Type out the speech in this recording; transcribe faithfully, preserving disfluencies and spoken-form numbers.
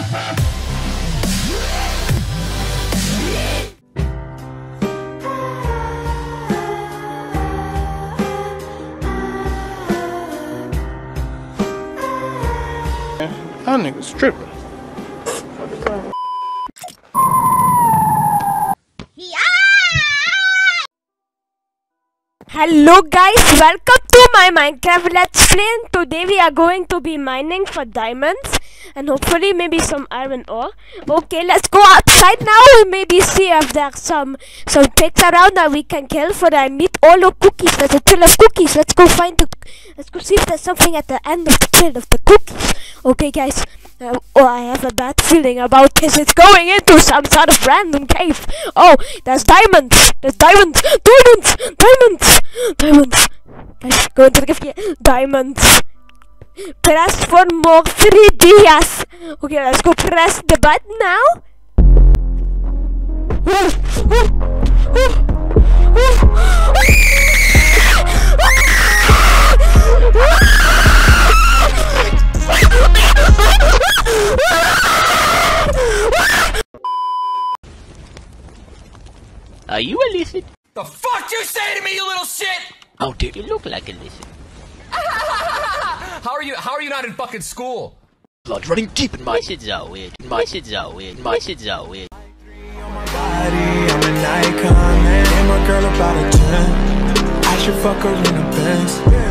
That nigga's tripping. Hello guys, welcome to my Minecraft Let's Play, and today we are going to be mining for diamonds and hopefully maybe some iron ore. Okay, let's go outside now and maybe see if there's some some pigs around that we can kill for the meat. Oh look, cookies, there's a trail of cookies. Let's go find the, let's go see if there's something at the end of the trail of the cookies. Okay guys, uh, oh I have a bad feeling about this. It's going into some sort of random cave. Oh, there's diamonds, there's diamonds, diamonds, diamonds, diamonds. Guys, go into the cave. Yeah. Diamonds. Press for more three dias. Okay, let's go press the button now. Are you a lizard? The fuck you say to me, you little shit? Oh, dude, you look like a lizard. How are you? How are you not in fucking school? Blood running deep in my lizards are weird. My lizards are weird. My lizards are weird. I'm an icon, man. I'm a girl about a ten. I should fuck her in a Benz.